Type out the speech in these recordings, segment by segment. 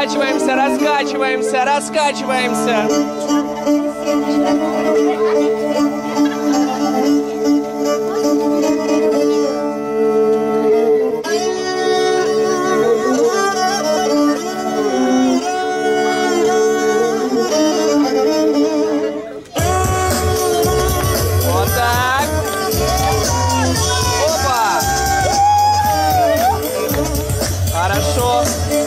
раскачиваемся, раскачиваемся, раскачиваемся. Вот так. Опа. Хорошо.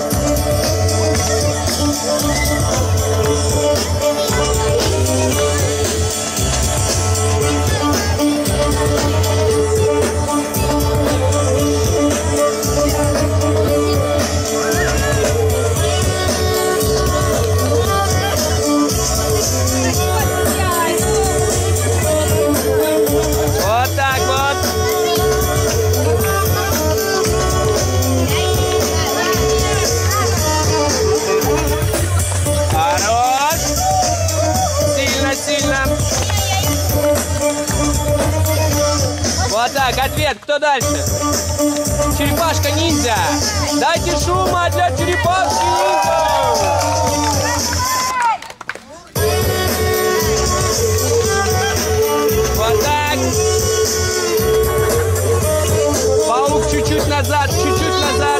Вот так вот. Хорош. Сильно, сильно. Вот так, ответ. Кто дальше? Черепашка-ниндзя. Дайте шума для черепашки-ниндзя. Вот так. Паук чуть-чуть назад, чуть-чуть назад.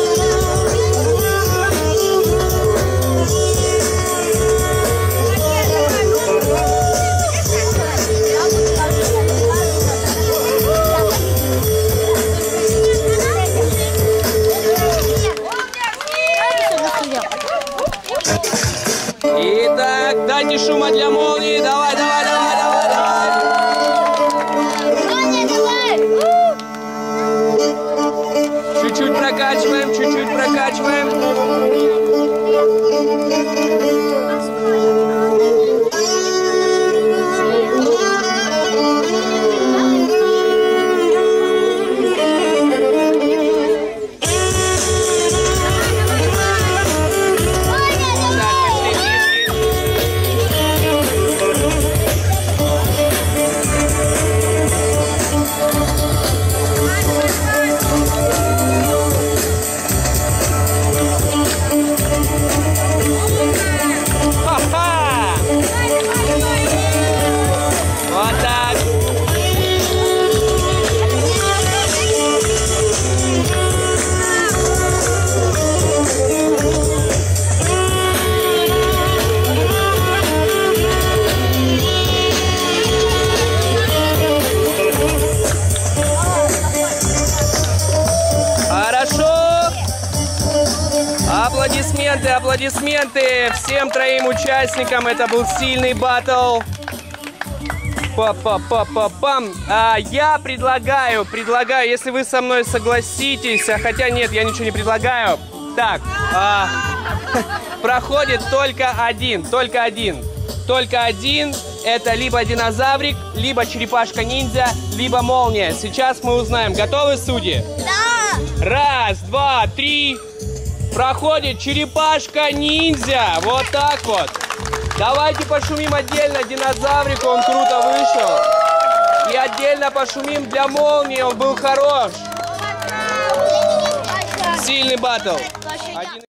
Итак, дайте шума для молнии. Давай, давай, давай, давай, давай. Чуть-чуть прокачиваем, чуть-чуть прокачиваем. Аплодисменты, аплодисменты всем троим участникам. Это был сильный баттл. Па-па-па-па-пам. Я предлагаю, если вы со мной согласитесь, хотя нет, я ничего не предлагаю. Так, проходит только один. Это либо динозаврик, либо черепашка-ниндзя, либо молния. Сейчас мы узнаем. Готовы, судьи? Да! Раз, два, три. Проходит черепашка-ниндзя. Вот так вот. Давайте пошумим отдельно динозаврику, он круто вышел. И отдельно пошумим для молнии, он был хорош. Сильный баттл.